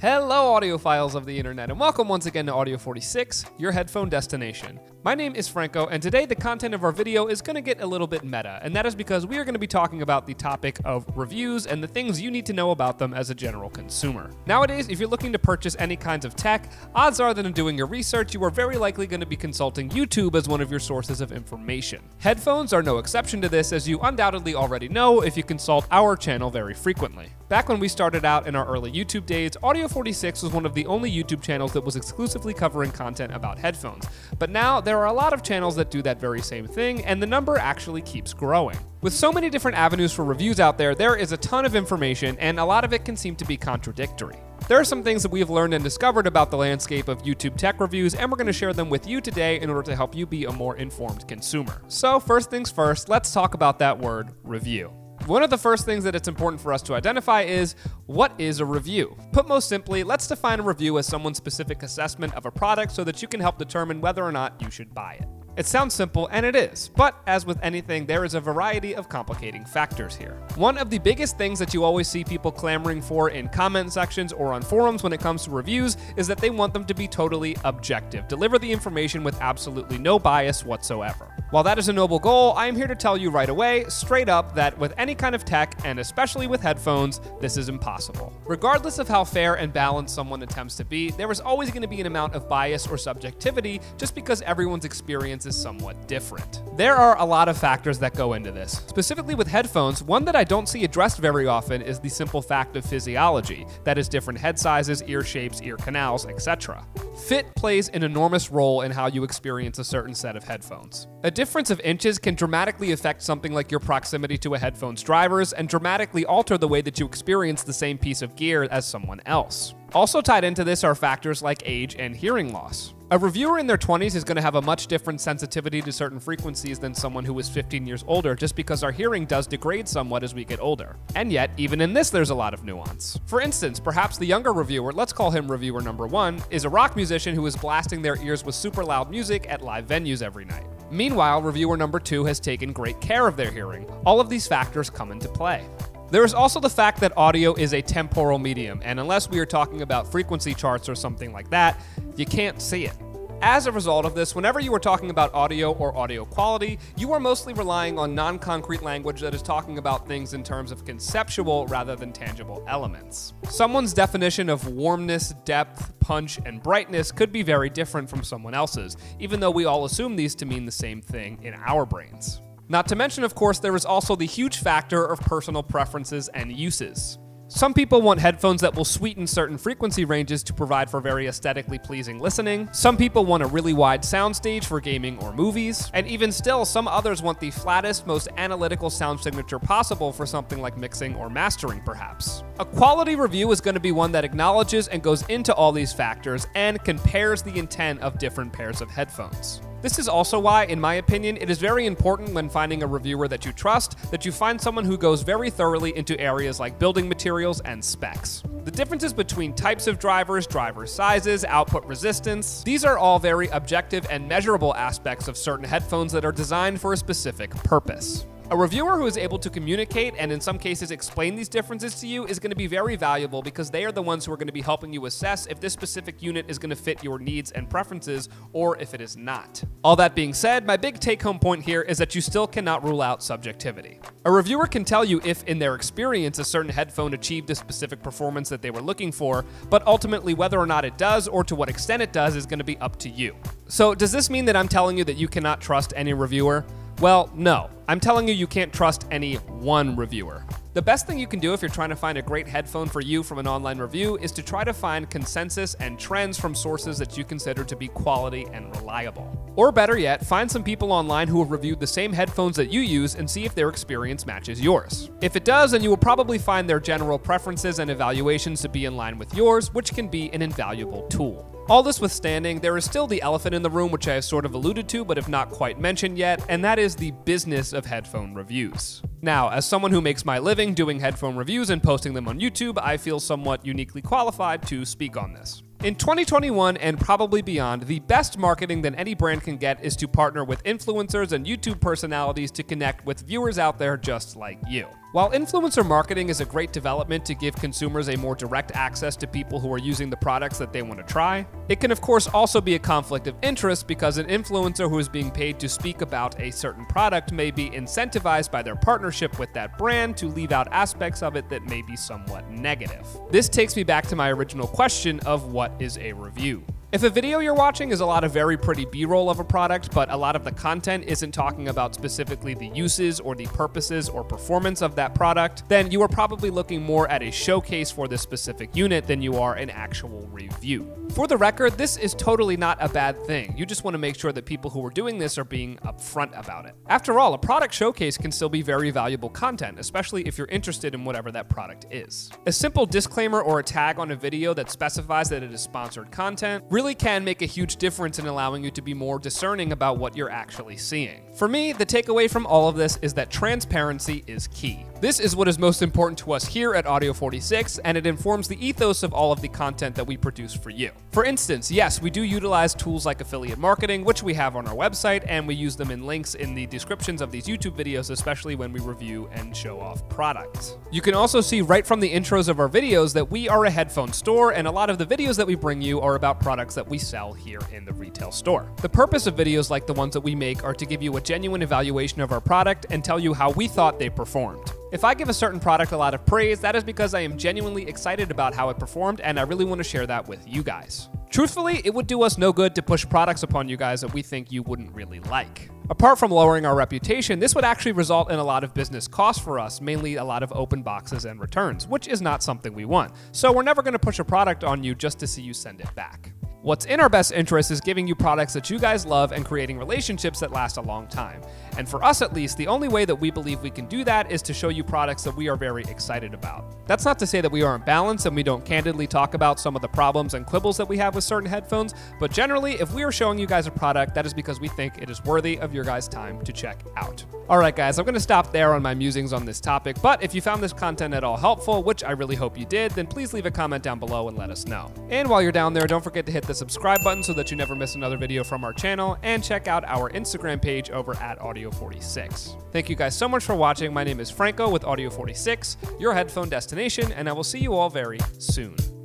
Hello audiophiles of the internet, and welcome once again to Audio 46, your headphone destination. My name is Franco, and today the content of our video is going to get a little bit meta, and that is because we are going to be talking about the topic of reviews and the things you need to know about them as a general consumer. Nowadays, if you're looking to purchase any kinds of tech, odds are that in doing your research, you are very likely going to be consulting YouTube as one of your sources of information. Headphones are no exception to this, as you undoubtedly already know if you consult our channel very frequently. Back when we started out in our early YouTube days, Audio 46 was one of the only YouTube channels that was exclusively covering content about headphones. But now, there are a lot of channels that do that very same thing, and the number actually keeps growing. With so many different avenues for reviews out there, there is a ton of information, and a lot of it can seem to be contradictory. There are some things that we have learned and discovered about the landscape of YouTube tech reviews, and we're going to share them with you today in order to help you be a more informed consumer. So first things first, let's talk about that word, review. One of the first things that it's important for us to identify is, what is a review? Put most simply, let's define a review as someone's specific assessment of a product so that you can help determine whether or not you should buy it. It sounds simple, and it is, but as with anything, there is a variety of complicating factors here. One of the biggest things that you always see people clamoring for in comment sections or on forums when it comes to reviews is that they want them to be totally objective, deliver the information with absolutely no bias whatsoever. While that is a noble goal, I am here to tell you right away, straight up, that with any kind of tech, and especially with headphones, this is impossible. Regardless of how fair and balanced someone attempts to be, there is always going to be an amount of bias or subjectivity just because everyone's experience is somewhat different. There are a lot of factors that go into this. Specifically with headphones, one that I don't see addressed very often is the simple fact of physiology, that is different head sizes, ear shapes, ear canals, etc. Fit plays an enormous role in how you experience a certain set of headphones. A difference of inches can dramatically affect something like your proximity to a headphone's drivers and dramatically alter the way that you experience the same piece of gear as someone else. Also tied into this are factors like age and hearing loss. A reviewer in their 20s is going to have a much different sensitivity to certain frequencies than someone who is 15 years older, just because our hearing does degrade somewhat as we get older. And yet, even in this, there's a lot of nuance. For instance, perhaps the younger reviewer, let's call him reviewer number 1, is a rock musician who is blasting their ears with super loud music at live venues every night. Meanwhile, reviewer number 2 has taken great care of their hearing. All of these factors come into play. There is also the fact that audio is a temporal medium, and unless we are talking about frequency charts or something like that, you can't see it. As a result of this, whenever you are talking about audio or audio quality, you are mostly relying on non-concrete language that is talking about things in terms of conceptual rather than tangible elements. Someone's definition of warmness, depth, punch, and brightness could be very different from someone else's, even though we all assume these to mean the same thing in our brains. Not to mention, of course, there is also the huge factor of personal preferences and uses. Some people want headphones that will sweeten certain frequency ranges to provide for very aesthetically pleasing listening. Some people want a really wide soundstage for gaming or movies. And even still, some others want the flattest, most analytical sound signature possible for something like mixing or mastering, perhaps. A quality review is going to be one that acknowledges and goes into all these factors and compares the intent of different pairs of headphones. This is also why, in my opinion, it is very important when finding a reviewer that you trust, that you find someone who goes very thoroughly into areas like building materials and specs. The differences between types of drivers, driver sizes, output resistance, these are all very objective and measurable aspects of certain headphones that are designed for a specific purpose. A reviewer who is able to communicate and in some cases explain these differences to you is going to be very valuable because they are the ones who are going to be helping you assess if this specific unit is going to fit your needs and preferences or if it is not. All that being said, my big take-home point here is that you still cannot rule out subjectivity. A reviewer can tell you if, in their experience, a certain headphone achieved a specific performance that they were looking for, but ultimately whether or not it does or to what extent it does is going to be up to you. So does this mean that I'm telling you that you cannot trust any reviewer? Well, no. I'm telling you can't trust any one reviewer. The best thing you can do if you're trying to find a great headphone for you from an online review is to try to find consensus and trends from sources that you consider to be quality and reliable. Or better yet, find some people online who have reviewed the same headphones that you use and see if their experience matches yours. If it does, then you will probably find their general preferences and evaluations to be in line with yours, which can be an invaluable tool. All this withstanding, there is still the elephant in the room, which I have sort of alluded to but have not quite mentioned yet, and that is the business of headphone reviews. Now, as someone who makes my living doing headphone reviews and posting them on YouTube, I feel somewhat uniquely qualified to speak on this. In 2021 and probably beyond, the best marketing that any brand can get is to partner with influencers and YouTube personalities to connect with viewers out there just like you. While influencer marketing is a great development to give consumers a more direct access to people who are using the products that they want to try, it can of course also be a conflict of interest because an influencer who is being paid to speak about a certain product may be incentivized by their partnership with that brand to leave out aspects of it that may be somewhat negative. This takes me back to my original question of what is a review. If a video you're watching is a lot of very pretty B-roll of a product, but a lot of the content isn't talking about specifically the uses or the purposes or performance of that product, then you are probably looking more at a showcase for this specific unit than you are an actual review. For the record, this is totally not a bad thing. You just want to make sure that people who are doing this are being upfront about it. After all, a product showcase can still be very valuable content, especially if you're interested in whatever that product is. A simple disclaimer or a tag on a video that specifies that it is sponsored content really can make a huge difference in allowing you to be more discerning about what you're actually seeing. For me, the takeaway from all of this is that transparency is key. This is what is most important to us here at Audio 46, and it informs the ethos of all of the content that we produce for you. For instance, yes, we do utilize tools like affiliate marketing, which we have on our website, and we use them in links in the descriptions of these YouTube videos, especially when we review and show off products. You can also see right from the intros of our videos that we are a headphone store, and a lot of the videos that we bring you are about products that we sell here in the retail store. The purpose of videos like the ones that we make are to give you a genuine evaluation of our product and tell you how we thought they performed. If I give a certain product a lot of praise, that is because I am genuinely excited about how it performed, and I really want to share that with you guys. Truthfully, it would do us no good to push products upon you guys that we think you wouldn't really like. Apart from lowering our reputation, this would actually result in a lot of business costs for us, mainly a lot of open boxes and returns, which is not something we want. So we're never going to push a product on you just to see you send it back. What's in our best interest is giving you products that you guys love and creating relationships that last a long time. And for us at least, the only way that we believe we can do that is to show you products that we are very excited about. That's not to say that we aren't balanced and we don't candidly talk about some of the problems and quibbles that we have with certain headphones, but generally, if we are showing you guys a product, that is because we think it is worthy of your guys' time to check out. Alright guys, I'm going to stop there on my musings on this topic, but if you found this content at all helpful, which I really hope you did, then please leave a comment down below and let us know. And while you're down there, don't forget to hit the subscribe button so that you never miss another video from our channel, and check out our Instagram page over at Audio 46. Thank you guys so much for watching. My name is Franco with Audio 46, your headphone destination, and I will see you all very soon.